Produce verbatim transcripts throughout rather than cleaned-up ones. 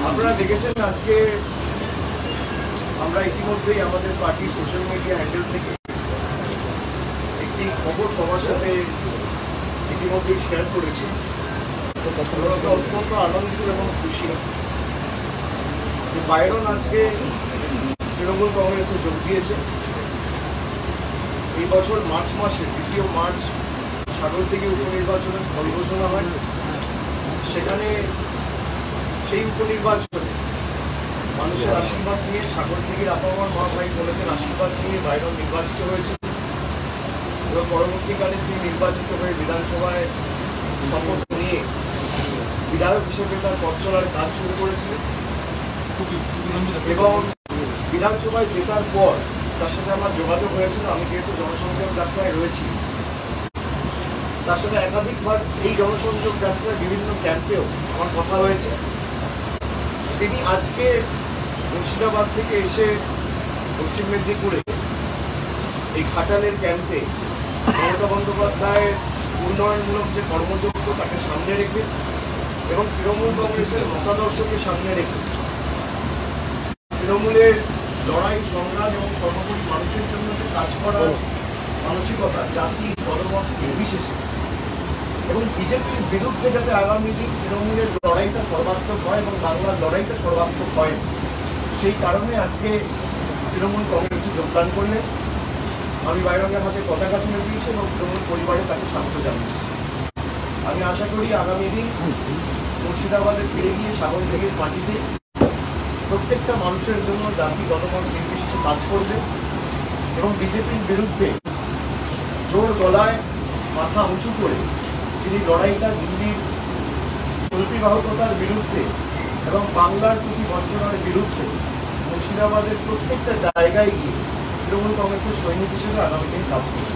আপনারা দেখেছেন আজকে আমরা ইতিমধ্যেই আমাদের পার্টির সোশ্যাল মিডিয়া হ্যান্ডেল থেকে একটি খবর সবার সাথে ইতিমধ্যেই শেয়ার করেছি। অত্যন্ত আনন্দিত এবং খুশি যে বাইরন আজকে তৃণমূল কংগ্রেসে যোগ দিয়েছে। এই বছর মার্চ মাসে দ্বিতীয় মার্চ সাগরদিঘি উপনির্বাচনের ফল ঘোষণা হয়। সেখানে সেই উপনির্বাচনে মানুষের আশীর্বাদ নিয়ে সাগরদিঘির আপামর মহাভাই বলেছেন আশীর্বাদ নিয়ে বাইরন নির্বাচিত হয়েছে এবং পরবর্তীকালে তিনি নির্বাচিত হয়ে বিধানসভায় শপথ নিয়ে বিধায়ক হিসেবে তার পথ চলার কাজ শুরু করেছিলেন এবং বিধানসভায় জেতার পর তার সাথে আমার যোগাযোগ হয়েছিল। আমি যেহেতু জনসংযোগ যাত্রায় রয়েছি, তার সাথে একাধিকবার এই জনসংযোগ যাত্রায় বিভিন্ন ক্যাম্পেও আমার কথা হয়েছে। তিনি আজকে মুর্শিদাবাদ থেকে এসে পশ্চিম মেদিনীপুরে এই ঘাটালের ক্যাম্পে মমতা বন্দ্যোপাধ্যায়ের উন্নয়নমূলক যে কর্মযজ্ঞ তাকে সামনে রেখে এবং তৃণমূল কংগ্রেসের মতাদর্শকে সামনে রেখে তৃণমূলের লড়াই সংগ্রাম এবং সর্বোপরি মানুষের জন্য যে কাজ করার মানসিকতা জাতি দলমত নির্বিশেষে এবং বিজেপির বিরুদ্ধে যাতে আগামী দিন তৃণমূলের লড়াইটা সর্বাত্মক হয় এবং বাংলার লড়াইটা সর্বাত্মক হয়, সেই কারণে আজকে তৃণমূল কংগ্রেসে যোগদান করলেন। আমি বাইরনের হাতে পতাকা তুলে দিয়েছি এবং তৃণমূল পরিবারে তাকে স্বাগত জানিয়েছি। আমি আশা করি আগামী দিন মুর্শিদাবাদে ফিরে গিয়ে সাগরদিঘির মাটিতে প্রত্যেকটা মানুষের জন্য জাতি দলমত নির্বিশেষে কাজ করবে এবং বিজেপির বিরুদ্ধে জোর গলায় মাথা উঁচু করে তিনি লড়াইটা দিল্লির প্রতিবাহকতার বিরুদ্ধে এবং বাংলার প্রতি বঞ্চনার বিরুদ্ধে মুর্শিদাবাদের প্রত্যেকটা জায়গায় গিয়ে তৃণমূল কংগ্রেসের সৈনিক হিসেবে আগামী দিন কাজ করবে।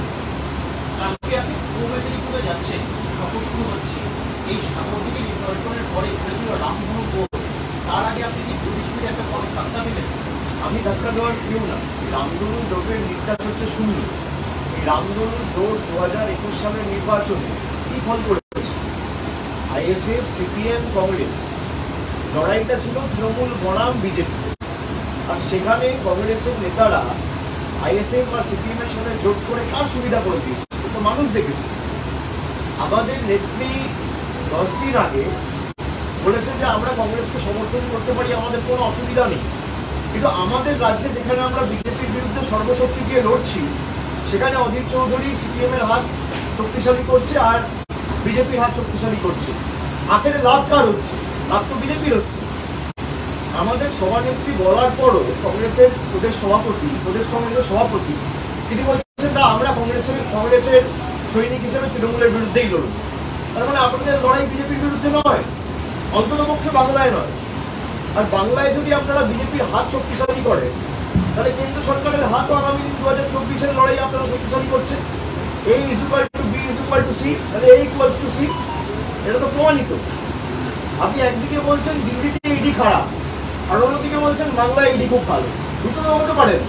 আজকে আপনি পূর্ব মেদিনীপুরে যাচ্ছেন, সফর শুরু হচ্ছে। এই সাগরদিঘি নির্বাচনের পরে ঘটেছিল রামধনু ভোট, তার আগে আপনি কি পুলিশের একটা বড় ধাক্কা দিলেন? আমি ধাক্কা দেওয়ার কেউ না। রামধনু জোটের নির্যাস হচ্ছে শূন্য। এই রামধনু জোট দু হাজার একুশ সালের নির্বাচনে কি ফল করেছে? আইএসএফ, সিপিএম, কংগ্রেস লড়াইটা ছিল তৃণমূল বনাম বিজেপি, আর সেখানে কংগ্রেসের নেতারা আইএসএফ আর সিপিএম এর সাথে জোট করে কার সুবিধা করে দিয়েছে তো মানুষ দেখেছে। আমাদের নেত্রী দশ দিন আগে বলেছে যে আমরা কংগ্রেসকে সমর্থন করতে পারি, আমাদের কোনো অসুবিধা নেই, কিন্তু আমাদের রাজ্যে যেখানে আমরা বিজেপির বিরুদ্ধে সর্বশক্তি দিয়ে লড়ছি সেখানে অধীর চৌধুরী সিপিএম এর হাত শক্তিশালী করছে আর বিজেপির হাত শক্তিশালী করছে। আখেরে লাভ কার হচ্ছে? লাভ তো বিজেপির হচ্ছে। আমাদের সভানেত্রী বলার পরও কংগ্রেসের প্রদেশ সভাপতি প্রদেশ কংগ্রেসের সভাপতি তিনি বলছেন না আমরা কংগ্রেসের কংগ্রেসের সৈনিক হিসেবে তৃণমূলের বিরুদ্ধেই লড়ব। তার মানে আপনাদের লড়াই বিজেপির বিরুদ্ধে নয়, অন্ততপক্ষে বাংলায় নয়। আর বাংলায় যদি আপনারা বিজেপির হাত শক্তিশালী করেন তাহলে কেন্দ্র সরকারের হাতও আগামী দিন দু হাজার চব্বিশের লড়াই আপনারা শক্তিশালী করছেন। A is equal to B is equal to C, তাহলে এ ইকুয়াল টু সি, এটা তো প্রমাণিত। আপনি একদিকে বলছেন দিল্লিতে ইডি খারাপ আর অন্যদিকে বলছেন বাংলায় ইডি খুব ভালো, দুটো তো হতে পারেন।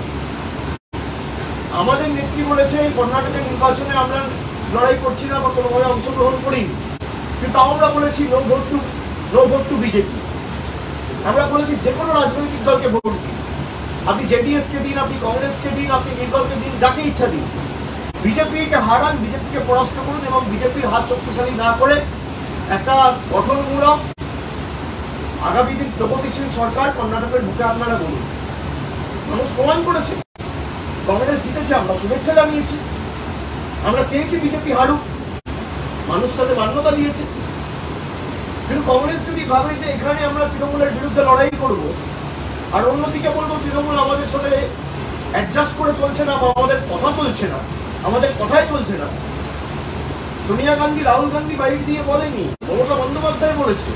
আমাদের নেত্রী বলেছে কর্ণাটকের নির্বাচনে আমরা লড়াই করছি না বা কোনোভাবে অংশগ্রহণ করিনি, কিন্তু আমরা বলেছি no vote to no vote to BJP. আমরা বলেছি যে কোনো রাজনৈতিক দলকে ভোট দিন, আপনি জেডিএসকে দিন, আপনি কংগ্রেসকে দিন, আপনি নির্দলকে দিন, যাকে ইচ্ছা দিন, বিজেপিকে হারান, বিজেপিকে পরাস্ত করুন এবং বিজেপির হাত শক্তিশালী না করে একটা গঠনমূলক আগামী দিন প্রগতিশীল সরকার কর্ণাটকের বুকে আপনারা বলুন। মানুষ প্রমাণ করেছে কংগ্রেস জিতেছে, আমরা শুভেচ্ছা জানিয়েছি, আমরা চেয়েছি বিজেপি হারুক, মানুষ তাদের মান্যতা দিয়েছে। কিন্তু কংগ্রেস যদি ভাবে যে এখানে আমরা তৃণমূলের বিরুদ্ধে লড়াই করব আর অন্যদিকে বলবো তৃণমূল আমাদের সাথে অ্যাডজাস্ট করে চলছে না বা আমাদের কথা চলছে না, আমাদের কথাই চলছে না। সোনিয়া গান্ধী রাহুল গান্ধী বাইরে দিয়ে বলেনি, মমতা বন্দ্যোপাধ্যায় বলেছে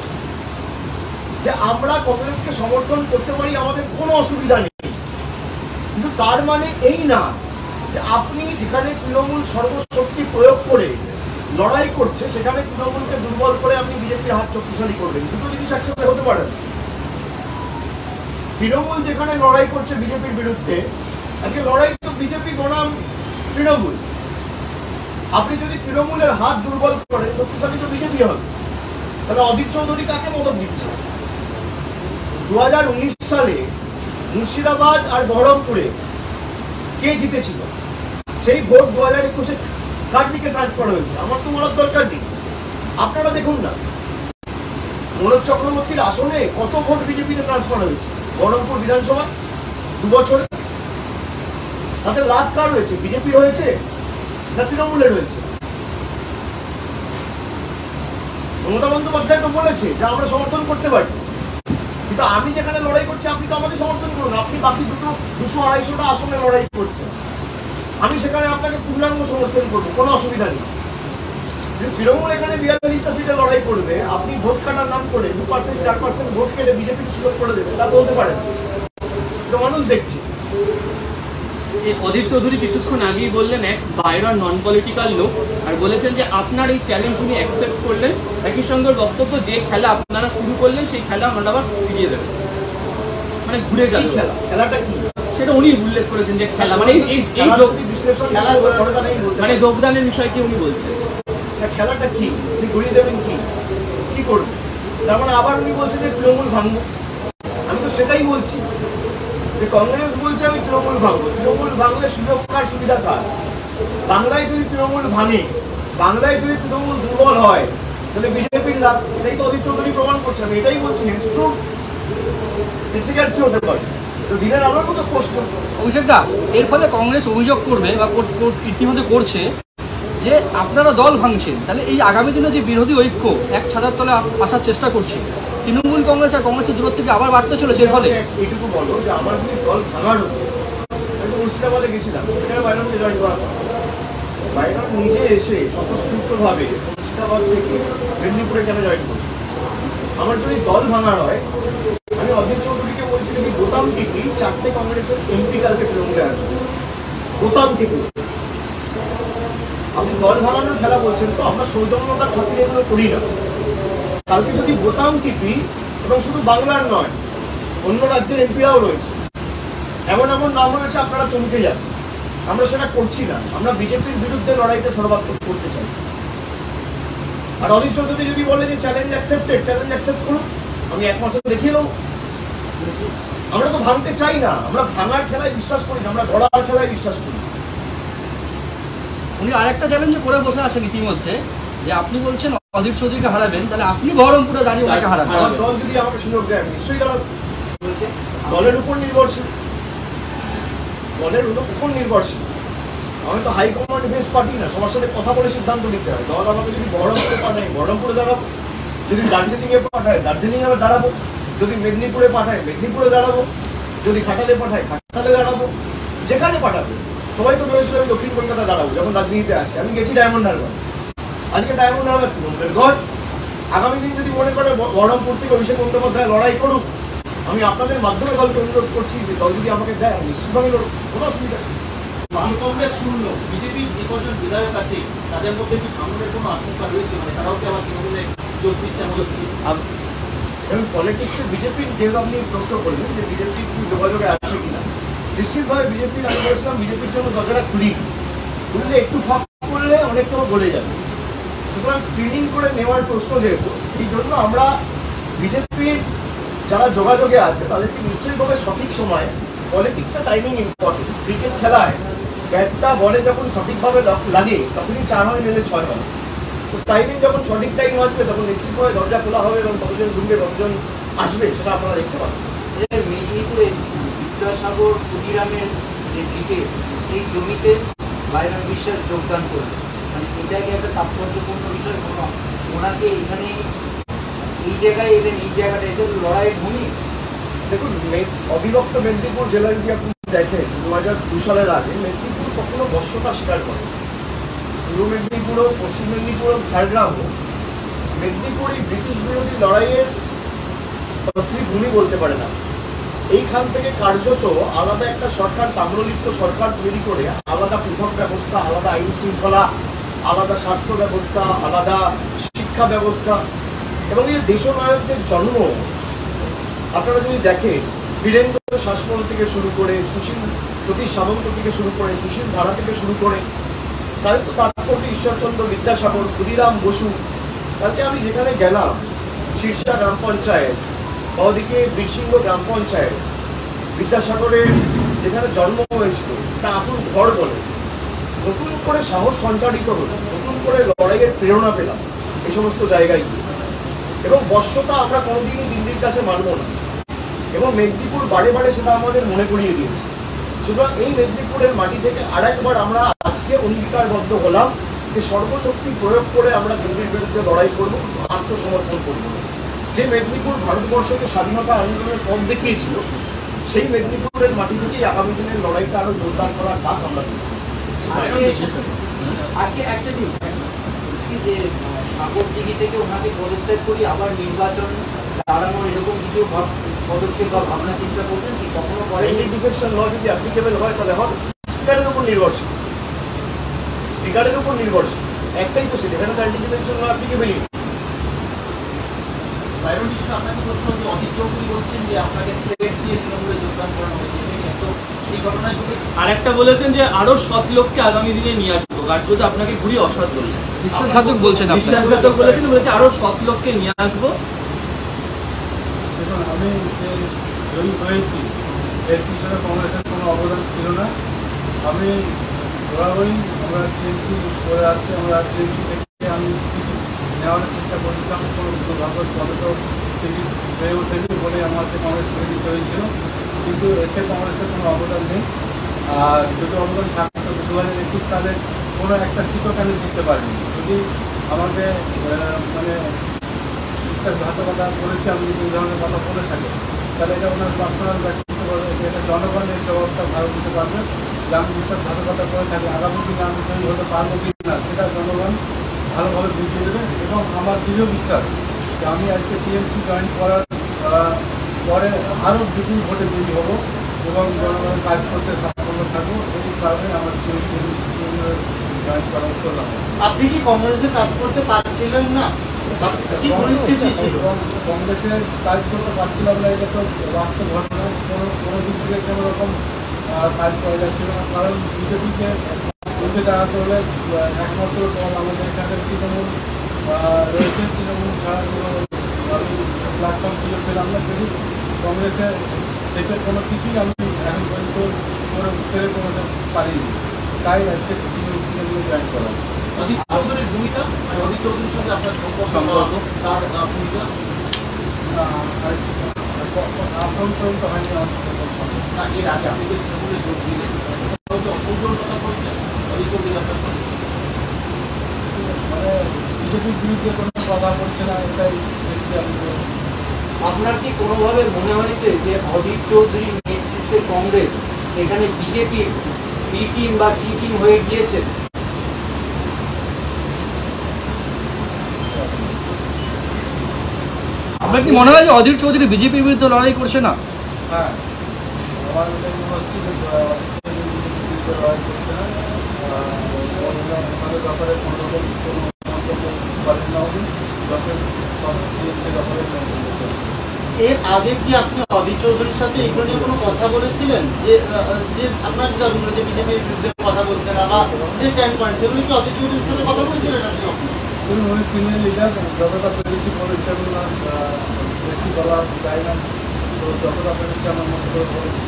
যে আমরা কংগ্রেসকে সমর্থন করতে পারি, আমাদের কোনো অসুবিধা নেই। কিন্তু তার মানে এই না যে আপনি যেখানে তৃণমূল সর্বশক্তি প্রয়োগ করে লড়াই করছে সেখানে তৃণমূলকে দুর্বল করে আপনি বিজেপির হাত শক্তিশালী করবেন। দুটো জিনিস একসাথে হতে পারে না। তৃণমূল যেখানে লড়াই করছে বিজেপির বিরুদ্ধে, আজকে লড়াই তো বিজেপি বনাম তৃণমূল। আপনি যদি তৃণমূলের হাত দুর্বল করেন শক্তিশালী তো বিজেপি হবে, তাহলে অধীর চৌধুরী কাকে মদত দিচ্ছে? দু হাজার উনিশ সালে মুর্শিদাবাদ আর বহরমপুরে কে জিতেছিল? সেই ভোট দু হাজার একুশে কার দিকে ট্রান্সফার হয়েছে? আমার তো বলার দরকার নেই, আপনারা দেখুন না। মনোজ চক্রবর্তীর আসনে কত ভোট বিজেপিতে ট্রান্সফার হয়েছে বহরমপুর বিধানসভা দু বছরে? তাদের লাভ কার হয়েছে? বিজেপির হয়েছে না তৃণমূলের হয়েছে? মমতা বন্দ্যোপাধ্যায় তো বলেছে যে আমরা সমর্থন করতে পারি, কিন্তু আমি যেখানে লড়াই করছি আপনি তো আমাকে সমর্থন করুন। আপনি বাকি দুটো দুশো আড়াইশোটা আসনে লড়াই করছেন, আমি সেখানে আপনাকে পূর্ণাঙ্গ সমর্থন করবো, কোনো অসুবিধা নেই। তৃণমূল এখানে বিয়াল্লিশটা সিটে লড়াই করবে, আপনি ভোট কাটার নাম করে দু পার্সেন্ট চার পার্সেন্ট ভোট কেটে বিজেপির সুযোগ করে দেবে, তা বলতে পারেন? তো মানুষ দেখছে। অধীর চৌধুরী কিছুক্ষণ আগেই বললেন এক বাইরের নন পলিটিক্যাল লোক, আর বলেছেন যে আপনার এই চ্যালেঞ্জ উনি অ্যাকসেপ্ট করলেন। একই সঙ্গে বক্তব্য, যে খেলা আপনারা শুরু করলেন সেই খেলা আমরা আবার ফিরিয়ে দেবেন, মানে ঘুরে গেল খেলা। খেলাটা কি সেটা উনি উল্লেখ করেছেন যে খেলা মানে এই এই বিশ্লেষণ মানে যোগদানের বিষয়টি উনি বলছেন। খেলাটা কি আপনি ঘুরিয়ে দেবেন? কি কি করবেন? তার মানে আবার উনি বলছেন যে তৃণমূল ভাঙবো। আমি তো সেটাই বলছি যে কংগ্রেস বলছে আমি তৃণমূল ভাঙবো। তৃণমূল ভাঙলে সুযোগ কার, সুবিধা কার? বাংলায় যদি তৃণমূল ভাঙে, বাংলায় যদি তৃণমূল দুর্বল হয়, তাহলে বিজেপির লাভ। এটাই তো অধীর চৌধুরী প্রমাণ করছে। আমি এটাই বলছি, এর থেকে আর কি হতে পারে? তো দিনের আলোর মতো স্পষ্ট। অভিষেক দা, এর ফলে কংগ্রেস অভিযোগ করবে বা ইতিমধ্যে করছে যে আপনারা দল ভাঙছেন, তাহলে এই আগামী দিনে যে বিরোধী ঐক্য এক ছাতার তলে আসার চেষ্টা করছে, তৃণমূল কংগ্রেস আর কংগ্রেসের দূরত্ব থেকে আবার বাড়তে চলেছে। এর ফলে এইটুকু বলো যে আমার যদি দল ভাঙার হতো, আমি মুর্শিদাবাদে গেছিলাম, এখানে বাইরনকে জয়েন করা হয়। বাইরন নিজে এসে স্বতঃস্ফূর্তভাবে মুর্শিদাবাদ থেকে মেদিনীপুরে কেন জয়েন করি? আমার যদি দল ভাঙার হয়, আমি অধীর চৌধুরীকে বলছি যদি বোতাম টিপি, চারটে কংগ্রেসের এমপি কালকে তৃণমূলে আসবে, বোতাম টিপি। আপনি দল ভাঙানোর খেলা বলছেন, তো আমরা সৌজন্যতার খাতিরে এগুলো করি না। কালকে যদি বোতাম টিপি, এবং শুধু বাংলার নয় অন্য রাজ্যের এমপিরাও রয়েছে, এমন এমন নাম রয়েছে আপনারা চমকে যান। আমরা সেটা করছি না, আমরা বিজেপির বিরুদ্ধে লড়াইটা সর্বাত্মক করতে চাই। আর অধীর চৌধুরী যদি বলে যে চ্যালেঞ্জ অ্যাকসেপ্টেড, চ্যালেঞ্জ অ্যাকসেপ্ট করুন, আমি এক মাসে দেখিয়ে দেবো। আমরা তো ভাঙতে চাই না, আমরা ভাঙার খেলায় বিশ্বাস করি না, আমরা গড়ার খেলায় বিশ্বাস করি। উনি আরেকটা চ্যালেঞ্জ করে বসে আছেন ইতিমধ্যে, যে আপনি বলছেন অধীর চৌধুরীকে হারাবেন, তাহলে আপনি বহরমপুরে দাঁড়িয়ে ওনাকে হারাবেন। আমার দল যদি আমাকে সুযোগ দেয় নিশ্চয়ই দাঁড়াবো। দলের উপর নির্ভরশীল, দলের উপর নির্ভরশীল। আমি তো হাইকমান্ড বেস পার্টি না, সবার সাথে কথা বলে সিদ্ধান্ত নিতে হয়। দল আমাকে যদি বহরমপুরে পাঠায় বহরমপুরে দাঁড়াবো, যদি দার্জিলিংয়ে পাঠায় দার্জিলিংয়ে দাঁড়াবো, যদি মেদিনীপুরে পাঠায় মেদিনীপুরে দাঁড়াবো, যদি ঘাটালে পাঠায় ঘাটালে দাঁড়াবো, যেখানে পাঠাবে। সবাই তো ভেবেছিল আমি দক্ষিণ কলকাতা দাঁড়াবো যখন রাজনীতিতে আসে। আমি গেছি ডায়মন্ড হারবার, আজকে ডায়মন্ড হারবার তৃণমূলের গড়। আগামী দিন যদি মনে করে বহরমপুর থেকে অভিষেক বন্দ্যোপাধ্যায় লড়াই করুক, আমি আপনাদের মাধ্যমে দলকে অনুরোধ করছি যে দল যদি আমাকে দেয় নিশ্চিতভাবে লড়ুক, কোনো অসুবিধা নেই। বাম কংগ্রেস শূন্য, বিজেপির যে কজন বিধায়ক আছে তাদের মধ্যে কি ভাঙনের কোনো আশঙ্কা রয়েছে? মানে তারাও কি আবার তৃণমূলে যোগ দিচ্ছে? এবং পলিটিক্সে বিজেপির, যেহেতু আপনি প্রশ্ন করলেন যে বিজেপির কি যোগাযোগে আছে কিনা, নিশ্চিতভাবে বিজেপির আমি বলেছিলাম বিজেপির জন্য দরজাটা খুলি, খুললে একটু ফাঁক করলে অনেকটা গলে যাবে। সুতরাং স্ক্রিনিং করে নেওয়ার প্রশ্ন যেহেতু, এই জন্য আমরা বিজেপির যারা যোগাযোগে আছে তাদেরকে নিশ্চয়ইভাবে সঠিক সময়, পলিটিক্সে টাইমিং ইম্পর্টেন্ট। ক্রিকেট খেলায় ব্যাটটা বলে যখন সঠিকভাবে লাগে তখনই চার হয়, নেলে ছয় হয়। তো টাইমিং যখন সঠিক টাইম আসবে তখন নিশ্চিতভাবে দরজা খোলা হবে এবং কতজন ঢুকবে কতজন আসবে সেটা আপনারা দেখতে পাবেন। মেদিনীপুরে বিদ্যাসাগর ক্ষুদিরামের যে ভিটে, সেই জমিতে বাইরন বিশ্বাস যোগদান করবে, মানে এটা কি একটা তাৎপর্যপূর্ণ বিষয়? ওনাকে এখানে এই জায়গায় এলেন, এই জায়গাটা এদের লড়াইয়ের ভূমি। দেখুন, অবিভক্ত মেদিনীপুর জেলার যদি আপনি দেখেন দু হাজার দু সালের আগে মেদিনীপুর কখনো বর্ষতা স্বীকার করে। পূর্ব মেদিনীপুর হোক, পশ্চিম মেদিনীপুর হোক, ঝাড়গ্রাম হোক, মেদিনীপুর এই ব্রিটিশ বিরোধী লড়াইয়ের ভূমি বলতে পারে না। এইখান থেকে কার্যত আলাদা একটা সরকার, তাম্রলিপ্ত সরকার তৈরি করে আলাদা পৃথক ব্যবস্থা, আলাদা আইন শৃঙ্খলা, আলাদা স্বাস্থ্য ব্যবস্থা, আলাদা শিক্ষা ব্যবস্থা, এবং এই দেশনায়কদের জন্ম আপনারা যদি দেখেন, বীরেন্দ্র শাসমল থেকে শুরু করে সুশীল সতীশ সামন্ত থেকে শুরু করে সুশীল ধারা থেকে শুরু করে, তাই তো তাৎপর্য ঈশ্বরচন্দ্র বিদ্যাসাগর, ক্ষুদিরাম বসু। কালকে আমি যেখানে গেলাম, শীর্ষা গ্রাম পঞ্চায়েত, বা ওদিকে বীরসিংহ গ্রাম পঞ্চায়েত, বিদ্যাসাগরের যেখানে জন্ম হয়েছিল তা আপন ঘর বলে নতুন করে সাহস সঞ্চারিত হলো, নতুন করে লড়াইয়ের প্রেরণা পেলাম এই সমস্ত জায়গায় গিয়ে। এবং বর্ষতা আমরা কোনোদিনই দিল্লির কাছে মানব না, এবং মেদিনীপুর বারে বারে সেটা আমাদের মনে করিয়ে দিয়েছে। সুতরাং এই মেদিনীপুরের মাটি থেকে আর একবার আমরা আজকে অঙ্গীকারবদ্ধ হলাম যে সর্বশক্তি প্রয়োগ করে আমরা দিল্লির বিরুদ্ধে লড়াই করব, আত্মসমর্পণ করব। যে মেদিনীপুর ভারতবর্ষকে স্বাধীনতা আন্দোলনের পথ দেখিয়েছিল, সেই মেদিনীপুরের মাটি থেকেই আগামী দিনের লড়াইটা আরো জোরদার করার কাজ আমরা করব। আজকে একটা জিনিস বলছি যে সাগরদিঘি থেকে ওনাকে পদত্যাগ করি আবার নির্বাচন দাঁড়ানোর এরকম কিছু পদক্ষেপ বা ভাবনা চিন্তা করবেন কি কখনো করেন? অ্যান্টি ডিফেকশন ল যদি অ্যাপ্লিকেবল হয় তাহলে হবে স্পিকারের উপর নির্ভরশীল, স্পিকারের উপর নির্ভরশীল একটাই তো সেটা, এখানে তো অ্যান্টি ডিফেকশন ল অ্যাপ্লিকেবলই। বাইরন মিশ্র, আপনাকে প্রশ্ন যে অজিত চৌধুরী বলছেন যে আপনাকে থ্রেট দিয়ে তৃণমূলে যোগদান করানো হয়েছে, তো সেই ঘটনায় ঘটেছে। আর একটা বলেছেন যে আরো সৎ লোককে আগামী দিনে নিয়ে আসবো, কার্যত আপনাকে ঘুরিয়ে অসৎ বললেন। বিশ্বাসঘাতক বলছেন আপনি। বিশ্বাসঘাতক বলেছেন, বলেছে আরো সৎ লোককে নিয়ে আসবো। দেখুন, আমি যে জয়ী হয়েছি এর পিছনে কংগ্রেসের কোনো অবদান ছিল না। আমি বরাবরই আমরা টিএমসি করে আসছি, আমরা টিএমসি থেকে আমি টিকিট নেওয়ার চেষ্টা করেছিলাম, কোনো দুর্ভাগ্য পদত টিকিট হয়ে ওঠেনি বলে আমাকে কংগ্রেস করে দিতে হয়েছিল, কিন্তু এতে কংগ্রেসের কোনো অবদান নেই। আর যদি অবদান থাকতো দু হাজার একুশ সালে কোনো একটা সিটও কেন জিততে পারিনি। যদি আমাকে মানে বিশ্বাসঘাতকতা করেছি, আমি যদি এই ধরনের কথা বলে থাকি তাহলে এটা ওনার পার্সোনাল ব্যক্তিত্ব বলে, এটা জনগণের জবাবটা ভালো দিতে পারবে যে আমি বিশ্বাসঘাতকতা করে থাকি। আগামী দিনে আমি তৈরি হতে পারবো কি না সেটা জনগণ ভালোভাবে বুঝিয়ে দেবে। এবং আমার দৃঢ় বিশ্বাস যে আমি আজকে টিএমসি জয়েন করার পরে আরও বিপুল ভোটে তৈরি হবো এবং জনগণের কাজ করতে সাফল্য থাকবো। এই কারণে আমার টিএমসি জয়েন করার করলাম। আপনি কি কংগ্রেসে কাজ করতে পারছিলেন না? কি পরিস্থিতি ছিল? কংগ্রেসের কাজ করতে পারছিলাম না, এটা তো বাস্তব ঘটনা। কোনো কোনো দিক থেকে কোনো রকম কাজ করা যাচ্ছিল না, কারণ বিজেপিকে উঠে দাঁড়াতে হলে একমাত্র দল আমাদের এখানে তৃণমূল রয়েছে, তৃণমূল ছাড়া কোনো প্ল্যাটফর্ম সুযোগ পেলাম না। যদি কংগ্রেসের থেকে কোনো কিছুই আমি এখন পর্যন্ত করে উঠতে কোনো পারিনি, তাই আজকে তৃণমূল জয়েন করলাম। অজিত চৌধুরীর ভূমিকা, মানে অজিত চৌধুরীর সঙ্গে আপনার সম্পর্ক, তার ভূমিকা এখন পর্যন্ত হয়নি। না, এর আগে আপনি যে তৃণমূলে যোগ দিলেন অপূর্ণ কথা বলছেন অজিত চৌধুরী আপনার সঙ্গে, মানে বিজেপির বিরুদ্ধে কোনো কথা বলছে না, এটাই দেখছি আমি। আপনার কি কোনোভাবে মনে হয়েছে যে অজিত চৌধুরীর নেতৃত্বে কংগ্রেস এখানে বিজেপির বি টিম বা সি টিম হয়ে গিয়েছে? আপনার কি মনে হয় যে অধীর চৌধুরী বিজেপির বিরুদ্ধে লড়াই করছে না? হ্যাঁ, আমার এটাই মনে হচ্ছে যে বিরুদ্ধে লড়াই করছে না। ওনাদের ব্যাপারে কোনো রকম কোনো মন্তব্য করেন না উনি, যখন সব দিয়েছে ব্যাপারে মন্তব্য করছে। এর আগে কি আপনি অধীর চৌধুরীর সাথে এগুলো নিয়ে কোনো কথা বলেছিলেন যে যে আপনার যে যে বিজেপির বিরুদ্ধে কথা বলছে না বা যে স্ট্যান্ড পয়েন্ট সেগুলো কি অধীর চৌধুরীর সাথে কথা বলেছিলেন আপনি? ধরুন, উনি সিনিয়র লিডার, যতটা পেরেছি বলেছি, আমি বেশি বলা যায় না, তো যতটা পেরেছি আমার মতো করে বলেছি।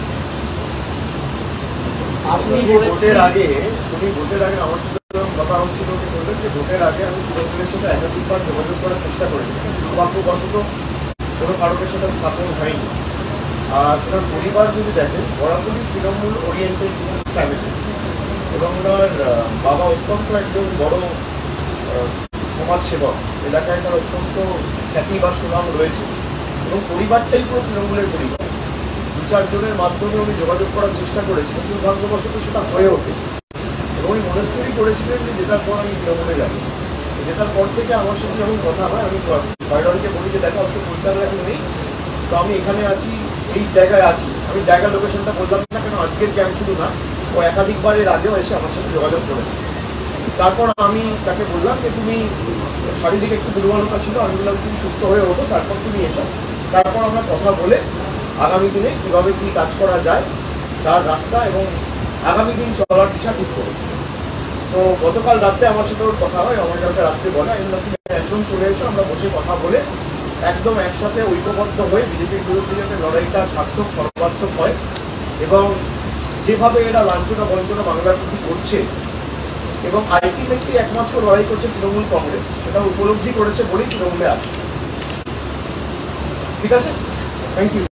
আপনি ভোটের আগে উনি ভোটের আগে আমার সাথে কথা হচ্ছিল, উনি বললেন যে ভোটের আগে আমি তৃণমূলের সাথে একাধিকবার যোগাযোগ করার চেষ্টা করেছি, কিন্তু দুর্ভাগ্যবশত কোনো কারণের সাথে স্থাপন হয়নি। আর ওনার পরিবার যদি দেখেন বরাবরই তৃণমূল ওরিয়েন্টেড ফ্যামিলি, এবং ওনার বাবা অত্যন্ত একজন বড় সমাজসেবক, এলাকায় তার অত্যন্ত খ্যাতি বা সুনাম রয়েছে, এবং পরিবারটাই পুরো তৃণমূলের পরিবার। দু চারজনের মাধ্যমে উনি যোগাযোগ করার চেষ্টা করেছিলেন, দুর্ভাগ্যবশত সেটা হয়ে ওঠে, এবং উনি মনস্থিরই করেছিলেন যে জেতার পর আমি তৃণমূলে যাবো। জেতার পর থেকে আমার সাথে যখন কথা হয়, আমি বাইরনকে বলি যে দেখা হচ্ছে কলকাতায় এখন নেই, তো আমি এখানে আছি, এই জায়গায় আছি। আমি জায়গার লোকেশনটা বললাম না কেন, আজকের ক্যাম্প শুধু না, ও একাধিকবার এর আগেও এসে আমার সাথে যোগাযোগ করেছে। তারপর আমি তাকে বললাম যে তুমি শারীরিক একটু দুর্বলতা ছিল, আমি বললাম তুমি সুস্থ হয়ে ওঠো, তারপর তুমি এসো। তারপর আমরা কথা বলে আগামী দিনে কীভাবে কী কাজ করা যায় তার রাস্তা এবং আগামী দিন চলার দিশা ঠিক করবো। তো গতকাল রাত্রে আমার সাথে ওর কথা হয়, আমার কাছে রাত্রে বলে, আমি বললাম তুমি একদম চলে এসো, আমরা বসে কথা বলে একদম একসাথে ঐক্যবদ্ধ হয়ে বিজেপির বিরুদ্ধে যাতে লড়াইটা সার্থক সর্বার্থক হয়, এবং যেভাবে এরা লাঞ্ছনা বঞ্চনা বাংলার প্রতি করছে এবং আলটিমেটলি একমাত্র লড়াই করছে তৃণমূল কংগ্রেস, সেটা উপলব্ধি করেছে বলেই তৃণমূলে আছে। ঠিক আছে, থ্যাংক ইউ।